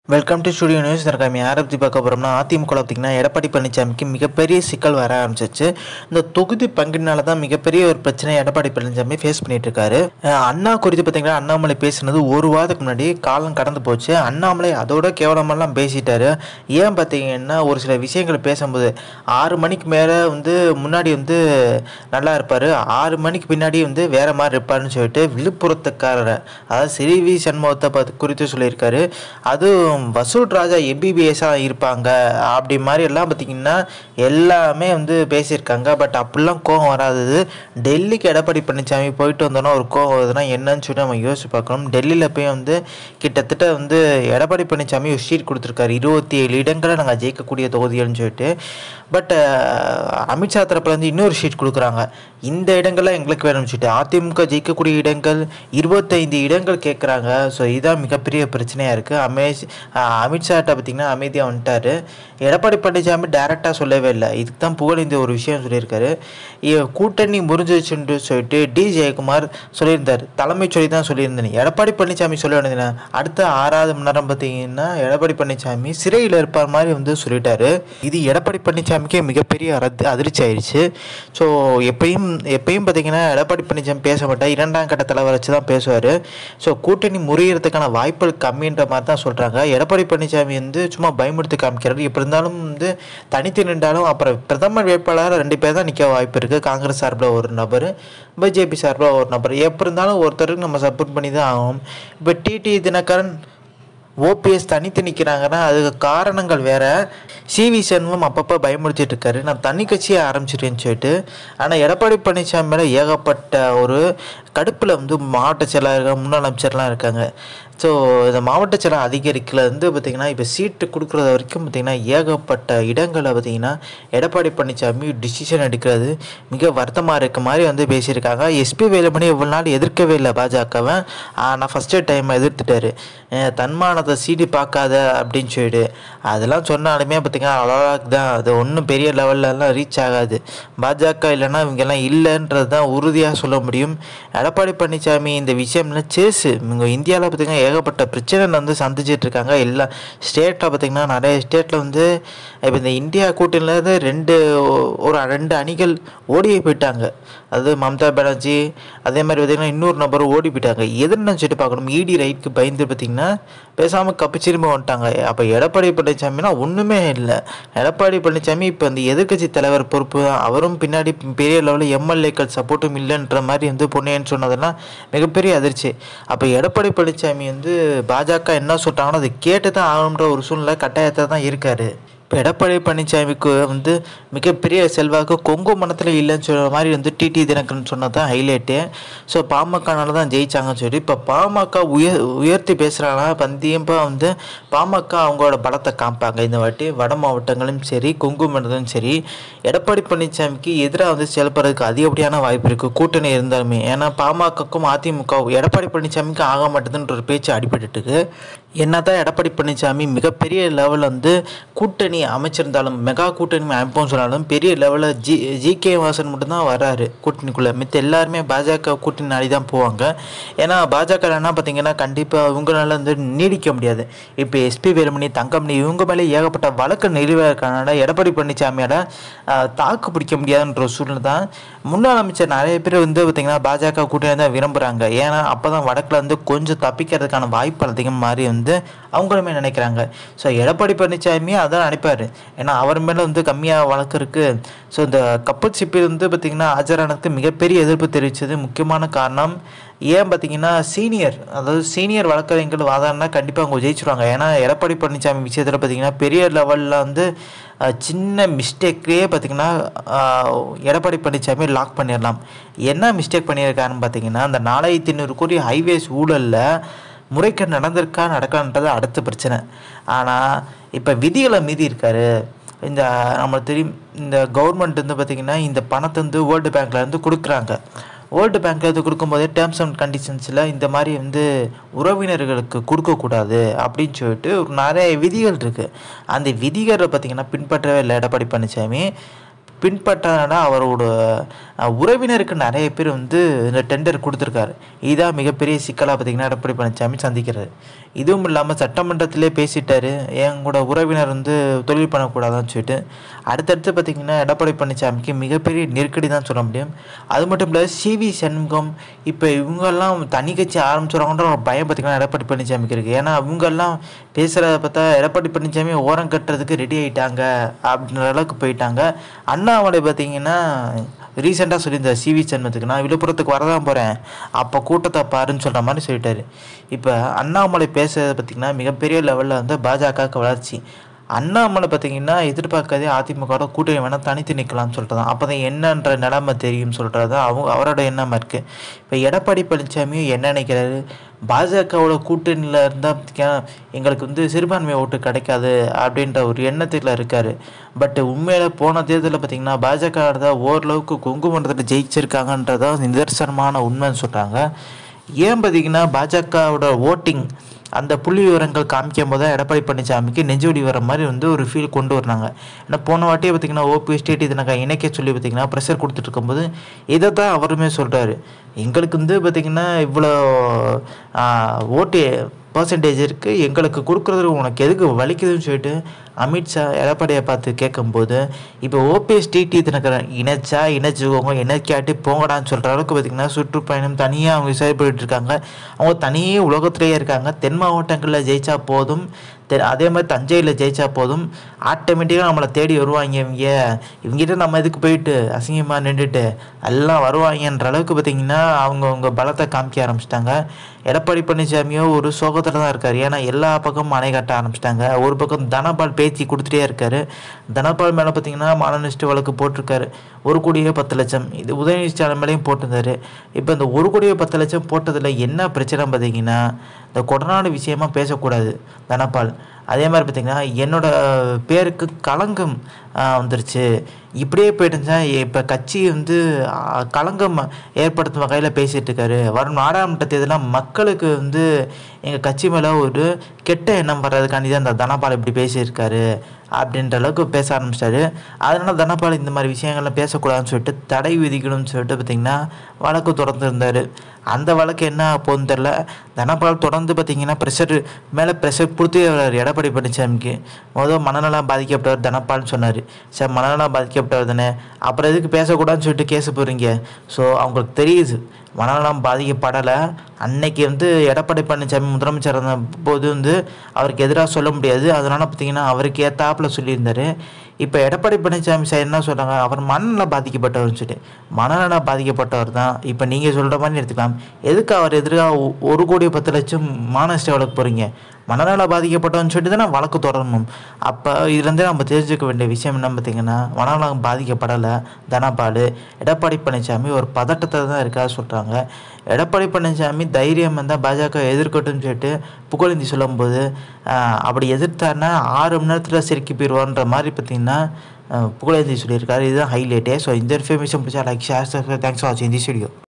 Welcome to studio news. நம்ம யாரை பற்றி பார்க்க போகிறோம்னா, அதிமுக பார்த்திங்கன்னா எடப்பாடி பழனிசாமிக்கு மிகப்பெரிய சிக்கல் வர ஆரம்பிச்சிச்சு. இந்த தொகுதி பங்கினால தான் மிகப்பெரிய ஒரு பிரச்சனை எடப்பாடி பழனிசாமி ஃபேஸ் பண்ணிட்டு இருக்காரு. அண்ணா குறித்து பார்த்திங்கன்னா அண்ணாமலை பேசுனது ஒரு வாரத்துக்கு முன்னாடி காலம் கடந்து போச்சு. அண்ணாமலை அதோட கேவலமெல்லாம் பேசிட்டாரு. ஏன் பார்த்தீங்கன்னா ஒரு சில விஷயங்கள் பேசும்போது 6 மணிக்கு மேலே முன்னாடி நல்லா இருப்பார், 6 மணிக்கு பின்னாடி வேறு மாதிரி இருப்பாருன்னு சொல்லிட்டு விழுப்புரத்துக்காரரை அதாவது சிறிவி சண்முகத்தை குறித்து சொல்லியிருக்காரு. அதுவும் வசூல் ராஜா எம்பிபிஎஸ்ஸாக இருப்பாங்க அப்படி மாதிரி எல்லாம் பார்த்திங்கன்னா எல்லாமே பேசியிருக்காங்க. பட் அப்படிலாம் கோவம் வராதது. டெல்லிக்கு எடப்பாடி பழனிசாமி போயிட்டு வந்தோன்னா ஒரு கோவம் வருதுன்னா என்னன்னு சொல்லி நம்ம யோசிச்சு பார்க்கணும். டெல்லியில் போய் கிட்டத்தட்ட எடப்பாடி பழனிசாமி ஒரு ஷீட் கொடுத்துருக்காரு, 27 இடங்களை நாங்கள் ஜெயிக்கக்கூடிய தொகுதிகள்னு சொல்லிட்டு. பட் அமித்ஷா தரப்புல இன்னொரு ஷீட் கொடுக்குறாங்க, இந்த இடங்கள்லாம் எங்களுக்கு வேணும்னு சொல்லிட்டு. அதிமுக ஜெயிக்கக்கூடிய இடங்கள் 25 இடங்கள் கேட்குறாங்க. ஸோ இதுதான் மிகப்பெரிய பிரச்சனையாக இருக்குது. அமித்ஷாட்ட பார்த்திங்கன்னா அமைதியாக வந்துட்டார். எடப்பாடி பழனிசாமி டைரெக்டாக சொல்லவே இல்லை. இதுக்கு தான் புகழ் ஒரு விஷயம் சொல்லியிருக்காரு. கூட்டணி முறிஞ்சிச்சுன்னு சொல்லிட்டு டி ஜெயக்குமார் சொல்லியிருந்தார், தலைமை சொல்லி தான் சொல்லியிருந்தேன். எடப்பாடி பழனிசாமி சொல்ல வேண்டியதுனா அடுத்த 6வது மணி நேரம் பார்த்திங்கன்னா எடப்பாடி பழனிசாமி சிறையில் இருப்பார் மாதிரி சொல்லிட்டாரு. இது எடப்பாடி பழனிசாமிக்கே மிகப்பெரிய அதிர்ச்சி ஆயிடுச்சு. ஸோ எப்பயும் பார்த்திங்கன்னா எடப்பாடி பழனிசாமி பேச மாட்டார், 2ஆம் கட்ட தலைவர் வச்சு தான் பேசுவார். ஸோ கூட்டணி முறியறதுக்கான வாய்ப்புகள் கம்மின்ற மாதிரி தான் சொல்கிறாங்க. எடப்பாடி பழனிசாமி சும்மா பயமுறுத்தி காமிக்கிறாரு. எப்படி இருந்தாலும் தனித்து நின்றாலும் அப்புறம் பிரதமர் வேட்பாளர் 2 பேர் தான் நிற்க வாய்ப்பு இருக்குது. காங்கிரஸ் சார்பில் ஒரு நபர், பிஜேபி சார்பில் ஒரு நபர். எப்படி இருந்தாலும் ஒருத்தருக்கு நம்ம சப்போர்ட் பண்ணி தான் ஆகும். இப்போ டிடி தினகரன் ஓபிஎஸ் தனித்து நிற்கிறாங்கன்னா அதுக்கு காரணங்கள் வேறு. சிவி சண்முகம் அப்பப்போ பயமுறுத்திட்டு இருக்காரு, நான் தனி கட்சியை ஆரம்பிச்சிட்டேன்னு சொல்லிட்டு. ஆனால் எடப்பாடி பழனிசாமி மேலே ஏகப்பட்ட ஒரு கடுப்பில் மாவட்ட செயலாளர்கள் முன்னாள் அமைச்சர்லாம் இருக்காங்க. ஸோ இந்த மாவட்ட செயலர் அதிகரிக்கல பார்த்திங்கன்னா இப்போ சீட்டு கொடுக்குறது வரைக்கும் பார்த்திங்கன்னா ஏகப்பட்ட இடங்களை பார்த்திங்கன்னா எடப்பாடி பழனிசாமி டிசிஷன் எடுக்கிறது மிக வருத்தமாக இருக்க மாதிரி பேசியிருக்காங்க. எஸ்பி வேலுமணி இவ்வளோ நாள் எதிர்க்கவே இல்லை பாஜகவை, ஆனால் ஃபஸ்ட்டு டைம் எதிர்த்துட்டார். தன்மானத்தை சீடி பார்க்காத அப்படின்னு சொல்லிட்டு. அதெல்லாம் சொன்னாலுமே பார்த்திங்கன்னா அவ்வளோக்கு தான், அது ஒன்றும் பெரிய லெவல்லலாம் ரீச் ஆகாது. பாஜக இல்லைன்னா இவங்கெல்லாம் இல்லைன்றது தான் உறுதியாக சொல்ல முடியும். எடப்பாடி பழனிசாமி இந்த விஷயம்ல சேஸு இங்கே இந்தியாவில் பார்த்திங்கன்னா ஏகப்பட்ட பிரச்சனை சந்திச்சிட்டு இருக்காங்க. எல்லா ஸ்டேட்டில் பார்த்திங்கன்னா நிறைய ஸ்டேட்டில் இப்போ இந்த இந்தியா கூட்டணியிலேருந்து ஒரு 2 அணிகள் ஓடியே போயிட்டாங்க. அது மம்தா பானர்ஜி, அதே மாதிரி பார்த்திங்கன்னா இன்னொரு நபர் ஓடி போயிட்டாங்க. எதுன்னு நினச்சிட்டு பார்க்கணும், இடி ரைட்டுக்கு பயந்து பார்த்திங்கன்னா பேசாமல் கப்பிச்சிரும்பு வந்துட்டாங்க. அப்போ எடப்பாடி பழனிசாமினா ஒன்றுமே இல்லை. எடப்பாடி பழனிசாமி இப்போ இந்த எதிர்கட்சி தலைவர் பொறுப்பு தான். அவரும் பின்னாடி பெரிய லெவலில் எம்எல்ஏக்கள் சப்போர்ட்டும் இல்லைன்ற மாதிரி பொன்னேன்னு சொன்னதெல்லாம் மிகப்பெரிய அதிர்ச்சி. அப்போ எடப்பாடி பழனிசாமி பாஜக என்ன சொல்கிறாங்களோ அதை கேட்டு தான் ஆகணுன்ற ஒரு சூழ்நிலை கட்டாயத்தை தான் இருக்கார். இப்போ எடப்பாடி பழனிசாமிக்கு மிகப்பெரிய செல்வாக்கு கொங்கு மனத்தில் இல்லைன்னு சொல்கிற மாதிரி டிடி தினகரன் சொன்னது தான் ஹைலைட்டு. ஸோ பாமகனால தான் ஜெயிச்சாங்கன்னு சொல்லி இப்போ பாமக உயர்த்தி பேசுகிறாங்கன்னா கண்டிப்பாக பாமக அவங்களோட பலத்தை காமிப்பாங்க. இந்த வாட்டி வட மாவட்டங்களும் சரி கொங்கு மண்டலம் சரி எடப்பாடி பழனிசாமிக்கு எதிராக செயல்படுறதுக்கு அதிகப்படியான வாய்ப்பு இருக்குது கூட்டணி இருந்தாலுமே. ஏன்னா பாமகக்கும் அதிமுக எடப்பாடி பழனிசாமிக்கு ஆக மாட்டேதுன்ற ஒரு பேச்சு அடிபட்டுருக்கு. என்ன தான் எடப்பாடி பழனிசாமி மிகப்பெரிய லெவலில் கூட்டணி அமைச்சிருந்தாலும் மெகா கூட்டணி அமைப்போம்னு சொன்னாலும் பெரிய லெவலில் ஜிகே வாசன் மட்டும்தான் வராரு கூட்டணிக்குள்ளே. மித்த எல்லாருமே பாஜக கூட்டணி நாடி தான் போவாங்க. ஏன்னா பாஜக என்ன பார்த்திங்கன்னா கண்டிப்பாக இவங்களால நீடிக்க முடியாது. இப்போ எஸ்பி வேலுமணி, தங்கமணி இவங்க மேலே ஏகப்பட்ட வழக்கு நிலுவையாக இருக்கனால எடப்பாடி பழனிசாமியால் தாக்கு பிடிக்க முடியாதுன்ற ஒரு சூழ்நிலை தான். முன்னாள் அமைச்சர் நிறைய பேர் பார்த்திங்கன்னா பாஜக கூட்டணி தான் விரும்புகிறாங்க. ஏன்னா அப்போ தான் வடக்கில் கொஞ்சம் தப்பிக்கிறதுக்கான வாய்ப்பு அதிகம் மாதிரி அவங்களுமே நினைக்கிறாங்க. ஸோ எடப்பாடி பழனிசாமி அதான் நினைப்பார். ஏன்னா அவர் மேலே கம்மியாக வழக்கு இருக்குது. ஸோ இந்த கப்பல் சிப்பில் பார்த்திங்கன்னா ஆஜரானதுக்கு மிகப்பெரிய எதிர்ப்பு தெரிவித்தது முக்கியமான காரணம். ஏன் பார்த்திங்கன்னா சீனியர் வழக்கறிஞர்கள் வாதாடினா கண்டிப்பாக அவங்க ஜெயிச்சிருவாங்க. ஏன்னா எடப்பாடி பழனிசாமி விஷயத்தில் பார்த்திங்கன்னா பெரிய லெவலில் சின்ன மிஸ்டேக்லேயே பார்த்திங்கன்னா எடப்பாடி பழனிசாமி லாக் பண்ணிடலாம். என்ன மிஸ்டேக் பண்ணியிருக்காருன்னு பார்த்திங்கன்னா அந்த 4500 கோடி ஹைவேஸ் ஊழலில் முறைகேடு நடக்கான்றது அடுத்த பிரச்சனை. ஆனால் இப்போ விதிகளை மீறி இருக்கார். இந்த நம்மளுக்கு தெரியும், இந்த கவர்மெண்ட் பார்த்திங்கன்னா இந்த பணத்தை வேர்ல்டு பேங்க்லேருந்து கொடுக்குறாங்க. வேர்ல்டு பேங்க்லேருந்து கொடுக்கும்போதே டேர்ம்ஸ் அண்ட் கண்டிஷன்ஸில் இந்த மாதிரி உறவினர்களுக்கு கொடுக்கக்கூடாது அப்படின்னு சொல்லிட்டு நிறைய விதிகள் இருக்குது. அந்த விதிகளை பார்த்திங்கன்னா பின்பற்றவே இல்லை எடப்பாடி பழனிசாமி. பின்பற்றாத அவரோட உறவினருக்கு நிறைய பேர் வந்து இந்த டெண்டர் கொடுத்துருக்காரு. இதுதான் மிகப்பெரிய சிக்கலாக பார்த்திங்கன்னா எடப்பாடி பழனிசாமி சந்திக்கிறாரு. இதுவும் இல்லாமல் சட்டமன்றத்திலே பேசிட்டாரு, என் கூட உறவினர் வந்து தொழில் பண்ணக்கூடாதான்னு சொல்லிட்டு. அடுத்தடுத்து பார்த்திங்கன்னா எடப்பாடி பழனிசாமிக்கு மிகப்பெரிய நெருக்கடி தான் சொல்ல முடியும். அது மட்டும் இல்லை, சிவி சண்முகம் இப்போ இவங்கெல்லாம் தனி கட்சி ஆரம்பிச்சுறாங்கன்ற ஒரு பயம் பார்த்திங்கன்னா எடப்பாடி பழனிசாமிக்கு இருக்குது. ஏன்னா அவங்கெல்லாம் பேசுகிறத பார்த்தா எடப்பாடி பழனிசாமி ஓரம் கட்டுறதுக்கு ரெடி ஆகிட்டாங்க அப்படின்ற அளவுக்கு போயிட்டாங்க. அண்ணாமலை பார்த்திங்கன்னா ரீசெண்டாக சொல்லியிருந்தார் சிவி சண்முகத்துக்கு, நான் விழுப்புரத்துக்கு வரதான் போகிறேன், அப்போ கூட்டத்தை பாருன்னு சொல்கிற மாதிரி சொல்லிட்டாரு. இப்போ அண்ணாமலை பேசுகிறத பார்த்திங்கன்னா மிகப்பெரிய லெவலில் வந்து பாஜகவுக்கு வளர்ச்சி. அண்ணாமலை பார்த்திங்கன்னா எதிர்பார்க்காதே அதிமுகவோட கூட்டணி வேணால் தனித்து நிற்கலாம்னு சொல்லிட்டு தான், அப்போ தான் என்னன்ற நிலைமை தெரியும்னு சொல்கிறது தான் அவரோட எண்ணமாக இருக்குது. இப்போ எடப்பாடி பழனிசாமியும் என்ன நினைக்கிறாரு, பாஜகவோட கூட்டணியில் இருந்தால் பார்த்திங்கன்னா எங்களுக்கு வந்து சிறுபான்மை ஓட்டு கிடைக்காது அப்படின்ற ஒரு எண்ணத்தில் இருக்கார். பட் உண்மையில் போன தேர்தலில் பார்த்திங்கன்னா பாஜக தான் ஓரளவுக்கு குங்குமன்றத்தில் ஜெயிச்சிருக்காங்கன்றதான் நிதர்சனமான உண்மைன்னு சொல்கிறாங்க. ஏன் பார்த்திங்கன்னா பாஜகவோட ஓட்டிங் அந்த புள்ளி விவரங்கள் காமிக்கும் போது தான் எடப்பாடி பழனிசாமிக்கு நெஞ்சுவலி வர மாதிரி வந்து ஒரு ஃபீல் கொண்டு வராங்க. ஏன்னா போன வாட்டியே பார்த்திங்கன்னா ஓபிஎஸ் ஸ்டேட் இதனாக்கா இணைக்க சொல்லி பார்த்திங்கன்னா ப்ரெஷர் கொடுத்துட்டு இருக்கும்போது இதை தான் அவருமே சொல்கிறாரு, எங்களுக்கு வந்து பார்த்திங்கன்னா இவ்வளோ ஓட்டு பர்சன்டேஜ் இருக்குது, எங்களுக்கு கொடுக்குறது உனக்கு எதுக்கு வலிக்குதுன்னு சொல்லிட்டு அமித்ஷா எடப்பாடியை பார்த்து கேட்கும்போது, இப்போ ஓபிஎஸ் டிடி தனக்கு இணைச்சுக்கோங்க இணைக்காட்டி போங்கடான்னு சொல்கிற அளவுக்கு பார்த்திங்கன்னா சுற்றுப்பயணம் தனியாக அவங்க செயல்பட்டு இருக்காங்க. அவங்க தனியே உலகத்திலேயே இருக்காங்க. தென் மாவட்டங்களில் ஜெயிச்சா போதும், அதே மாதிரி தஞ்சையில் ஜெயிச்சா போதும், ஆட்டோமேட்டிக்காக நம்மளை தேடி வருவாங்க. இவங்ககிட்ட நம்ம இதுக்கு போயிட்டு அசிங்கமாக நின்றுட்டு எல்லாம் வருவாங்கன்ற அளவுக்கு பார்த்திங்கன்னா அவங்க பலத்தை காமிக்க ஆரம்பிச்சிட்டாங்க. எடப்பாடி பழனிசாமியோ ஒரு சோகத்தில் தான் இருக்கார். ஏன்னா எல்லா பக்கமும் அணை கட்ட ஆரம்பிச்சிட்டாங்க. ஒரு பக்கம் தனபால் பேச்சு கொடுத்துட்டே இருக்காரு. தனபால் மேலே பார்த்திங்கன்னா மானநஷ்ட வழக்கு போட்டிருக்காரு. 1,10,00,000 இது உதயநிதி ஸ்டாலின் மேலேயும் போட்டிருந்தாரு. இப்போ இந்த 1,10,00,000 போட்டதில் என்ன பிரச்சனை பார்த்திங்கன்னா, இந்த கொடநாடு விஷயமா பேசக்கூடாது தனபால். அதே மாதிரி பார்த்திங்கன்னா என்னோட பேருக்கு களங்கம் வந்துருச்சு, இப்படியே போயிட்டுருந்துச்சா இப்போ கட்சி வந்து களங்கம் ஏற்படுத்தும் வகையில் பேசிகிட்டு இருக்காரு. வரும் நாடாளுமன்ற தேர்தலில் மக்களுக்கு வந்து எங்கள் கட்சி மேலே ஒரு கெட்ட எண்ணம் வர்றதுக்காண்டி தான் இந்த தனபால் இப்படி பேசியிருக்காரு அப்படின்ற அளவுக்கு பேச ஆரம்பிச்சிட்டாரு. அதனால் தனபால் இந்த மாதிரி விஷயங்கள்லாம் பேசக்கூடாதுன்னு சொல்லிட்டு தடை விதிக்கணும்னு சொல்லிட்டு பார்த்திங்கன்னா வழக்கு தொடர்ந்துருந்தார். அந்த வழக்கு என்ன போகுதுன்னு தெரில. தனபால் தொடர்ந்து பார்த்திங்கன்னா ப்ரெஷர் கொடுத்தே வர்றாரு எடப்பாடி பழனிசாமிக்கு. முதல் மனநலம் பாதிக்கப்பட்டவர் தனபால்னு சொன்னார். சார் மனநலம் பாதிக்கப்பட்டவர் தானே, அப்புறம் எதுக்கு பேசக்கூடாதுன்னு சொல்லிட்டு கேஸு போகிறீங்க? ஸோ அவங்களுக்கு தெரியுது மனநலம் பாதிக்கப்படலை. அன்னைக்கு வந்து எடப்பாடி பழனிசாமி முதலமைச்சர் இருந்த போது வந்து அவருக்கு எதிராக சொல்ல முடியாது, அதனால் பார்த்திங்கன்னா அவருக்கு ஏற்றாப்பில் சொல்லியிருந்தார். இப்போ எடப்பாடி பழனிசாமி சார் என்ன சொல்கிறாங்க, அவர் மனநலம் பாதிக்கப்பட்டவர்னு சொல்லிட்டு. மனநலம் பாதிக்கப்பட்டவர் தான் இப்போ நீங்கள் சொல்கிற மாதிரி எடுத்துக்கலாம். எதுக்கு அவர் எதிராக 1,10,00,000 மானநஷ்ட வழக்கு போகிறீங்க? மனநலம் பாதிக்கப்பட்டவன்னு சொல்லிட்டு தானே வழக்கு தொடரணும். அப்போ இதுலேருந்தே நம்ம தெரிஞ்சுக்க வேண்டிய விஷயம் என்ன பார்த்திங்கன்னா, மனநலம் பாதிக்கப்படலை தனபால். எடப்பாடி பழனிசாமி ஒரு பதட்டத்தை தான் இருக்கா சொல்கிறாங்க. எடப்பாடி பழனிசாமி தைரியம் இருந்தால் பாஜக எதிர்க்கட்டும்னு சொல்லிட்டு புகழேந்தி சொல்லும்போது, அப்படி எதிர்த்தாருன்னா 6 மணி நேரத்தில் சிரிக்கி போயிடுவான்ற மாதிரி பார்த்திங்கன்னா புகழேந்தி சொல்லியிருக்காரு. இதுதான் ஹைலைட்டே. ஸோ இந்த இன்ஃபர்மேஷன் பிடிச்சா like share subscribe. Thanks for வாட்சிங் தி வீடியோ.